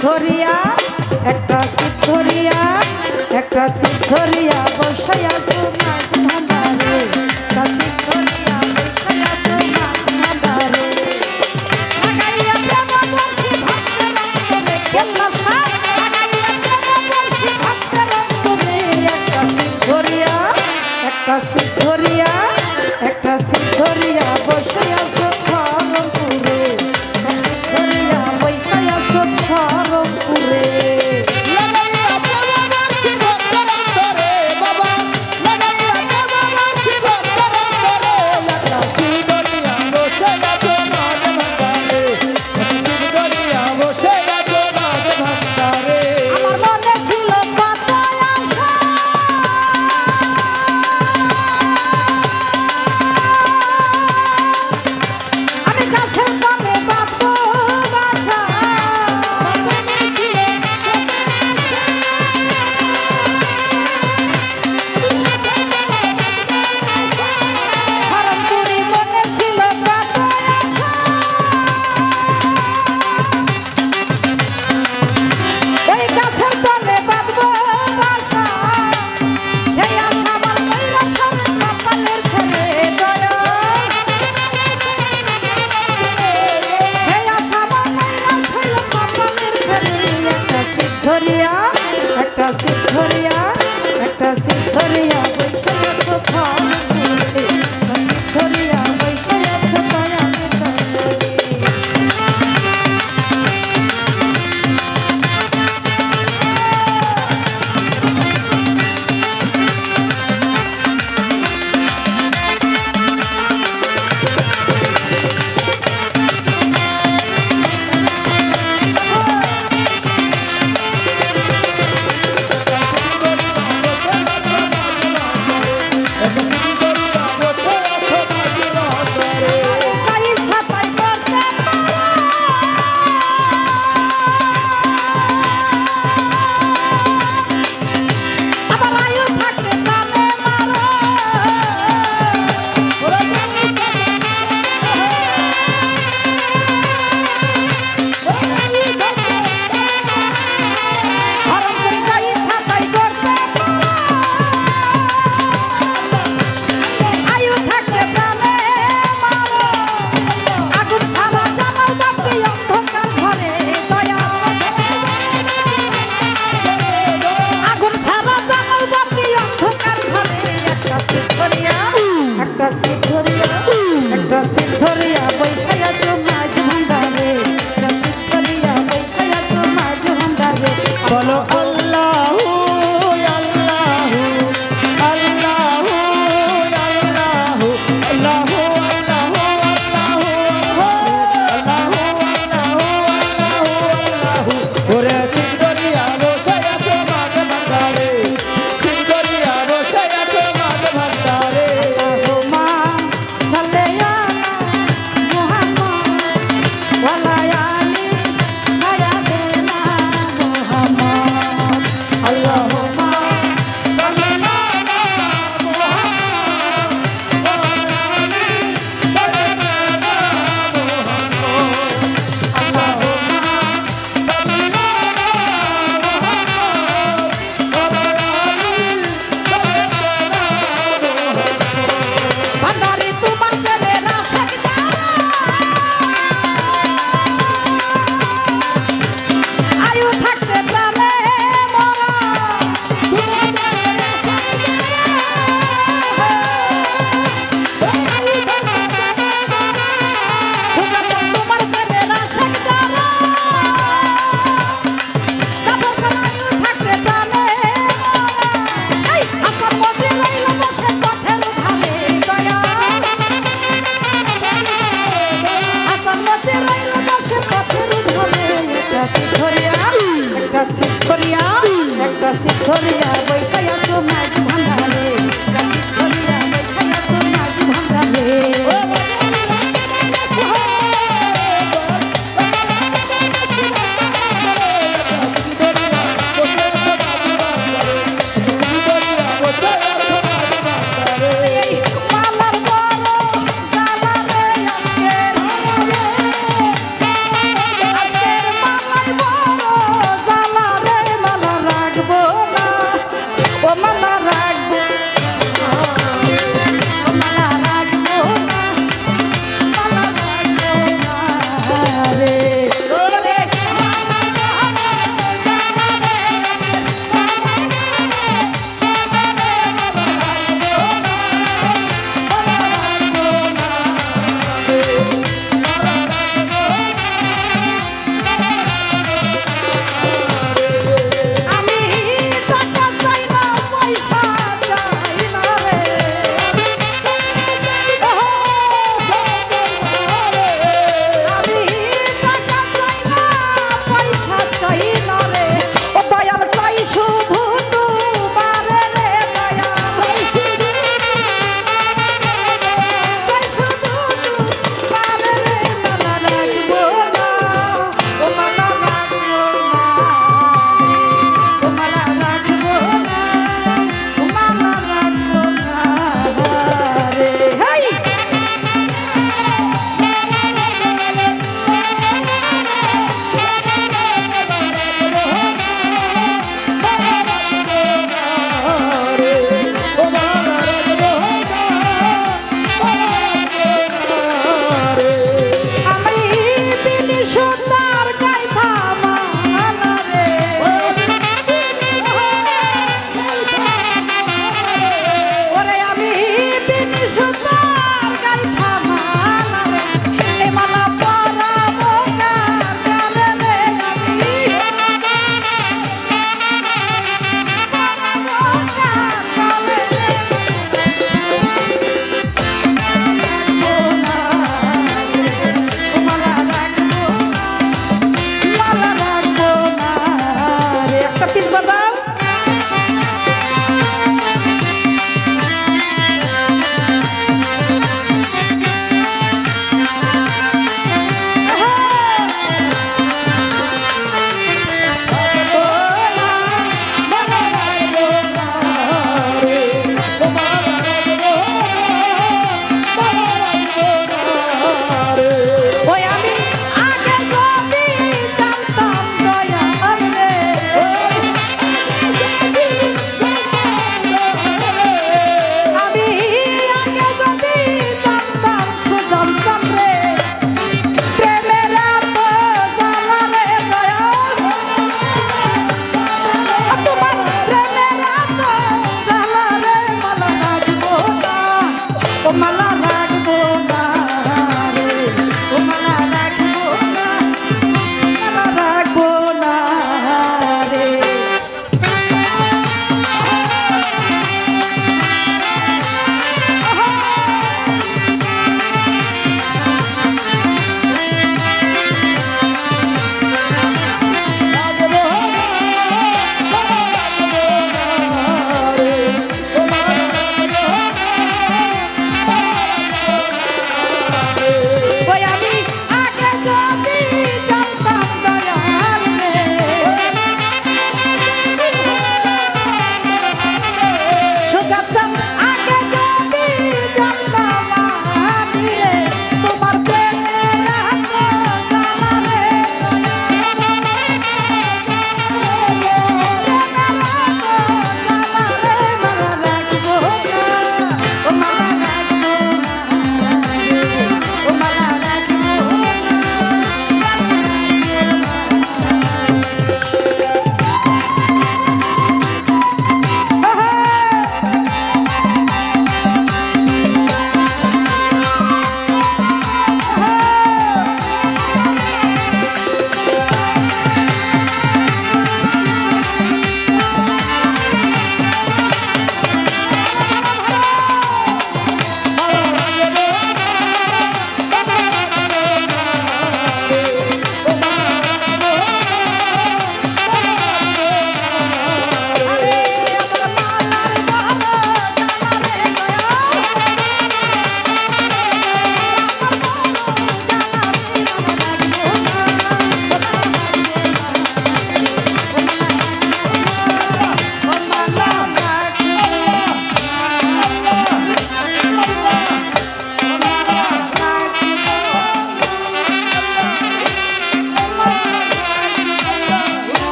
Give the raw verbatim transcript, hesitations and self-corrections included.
সিদ্ধরিয়া একটা সিদ্ধরিয়া একটা সিদ্ধরিয়া বসাই আছো মাছ ভান্ডারে একটা সিদ্ধরিয়া বসাই আছো মাছ ভান্ডারে লাগাইয়া প্রেম বর্ষি ভক্তের অন্তরে কেল্লা সাপ লাগাইয়া প্রেম বর্ষি ভক্তের অন্তরে একটা সিদ্ধরিয়া একটা সিদ্ধরিয়া একটা সিদ্ধরিয়া বসাই আছো খড়মপুরে সিদ্ধরিয়া বসাই আছো খড়মপুরে একটা সিদ্ধরিয়া একটা সিদ্ধরিয়া বৈশাখ আছো খড়মপুরে সিদ্ধরিয়া বৈশাখ আছো বলো আল্লাহু আল্লাহু আল্লাহু আল্লাহু আল্লাহু আল্লাহু আল্লাহু ওরে সিদ্ধরিয়া বসাই আছো মাছ ভান্ডারে সিদ্ধরিয়া বসাই আছো মাছ ভান্ডারে আল্লাহুম্মা সাল্লি আলা মুহাম্মদ ওয়া আলা আলি সাইয়্যিদিনা মুহাম্মদ আল্লাহুম্মা সাল্লি আলা মুহাম্মদ ওয়া আলা আলি সাইয়্যিদিনা মুহাম্মদ আল্লাহুম্মা সাল্লি আলা ভান্ডারে তোমার প্রেমের আশা আয়ু থাকতে প্রাণে মরা সুজাতা তোমার প্রেমের আশা যারা তারপর আয়ু থাকতে প্রাণে মরা এই আসার মধ্যে রইল বসে পথের ধারে দয়া আসার মধ্যে রইল বসে পথের ধারে একটা সিদ্ধরিয়া একটা সিদ্ধরিয়া একটা সিদ্ধরিয়া বৈশাখ